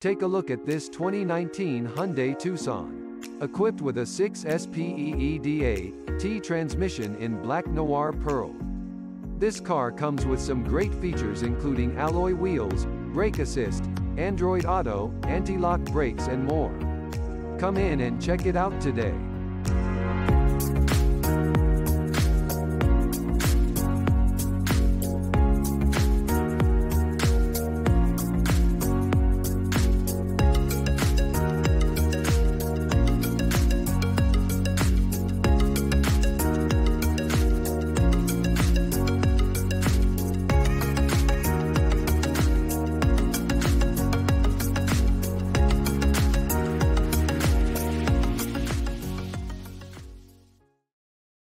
Take a look at this 2019 Hyundai Tucson. Equipped with a 6-speeda-T transmission in black noir pearl. This car comes with some great features including alloy wheels, brake assist, Android Auto, anti-lock brakes and more. Come in and check it out today.